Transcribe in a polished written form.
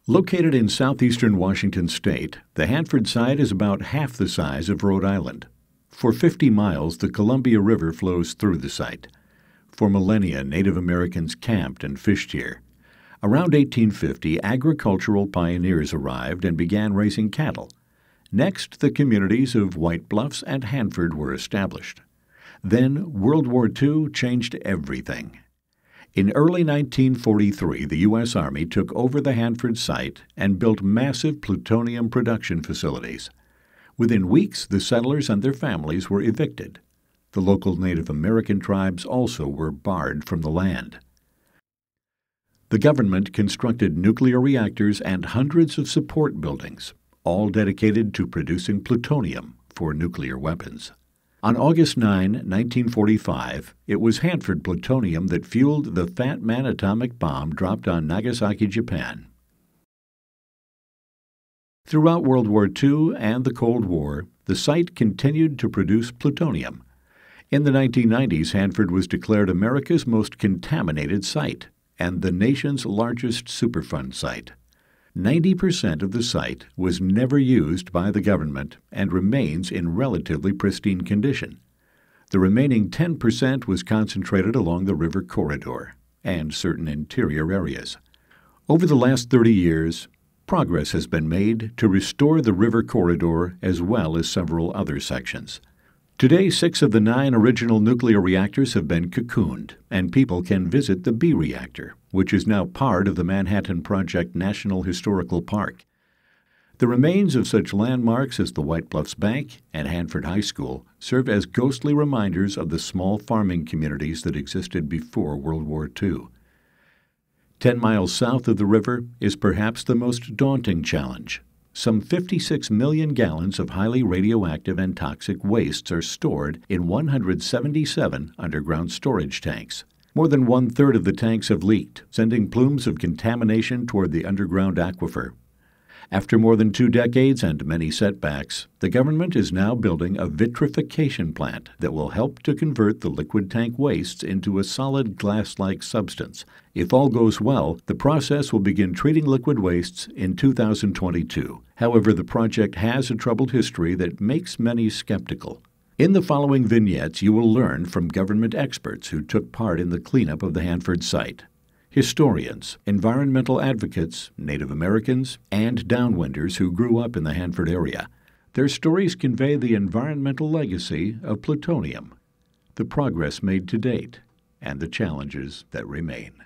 Located in southeastern Washington state, the Hanford Site is about half the size of Rhode Island. For 50 miles, the Columbia River flows through the site. For millennia, Native Americans camped and fished here. Around 1850, agricultural pioneers arrived and began raising cattle. Next, the communities of White Bluffs and Hanford were established. Then, World War II changed everything. In early 1943, the U.S. Army took over the Hanford Site and built massive plutonium production facilities. Within weeks, the settlers and their families were evicted. The local Native American tribes also were barred from the land. The government constructed nuclear reactors and hundreds of support buildings, all dedicated to producing plutonium for nuclear weapons. On August 9, 1945, it was Hanford plutonium that fueled the Fat Man atomic bomb dropped on Nagasaki, Japan. Throughout World War II and the Cold War, the site continued to produce plutonium. In the 1990s, Hanford was declared America's most contaminated site and the nation's largest Superfund site. 90% of the site was never used by the government and remains in relatively pristine condition. The remaining 10% was concentrated along the river corridor and certain interior areas. Over the last 30 years, progress has been made to restore the river corridor as well as several other sections. Today, 6 of the 9 original nuclear reactors have been cocooned, and people can visit the B reactor, which is now part of the Manhattan Project National Historical Park. The remains of such landmarks as the White Bluffs Bank and Hanford High School serve as ghostly reminders of the small farming communities that existed before World War II. 10 miles south of the river is perhaps the most daunting challenge. Some 56 million gallons of highly radioactive and toxic wastes are stored in 177 underground storage tanks. More than one-third of the tanks have leaked, sending plumes of contamination toward the underground aquifer. After more than 2 decades and many setbacks, the government is now building a vitrification plant that will help to convert the liquid tank wastes into a solid glass-like substance. If all goes well, the process will begin treating liquid wastes in 2022. However, the project has a troubled history that makes many skeptical. In the following vignettes, you will learn from government experts who took part in the cleanup of the Hanford site. Historians, environmental advocates, Native Americans, and downwinders who grew up in the Hanford area. Their stories convey the environmental legacy of plutonium, the progress made to date, and the challenges that remain.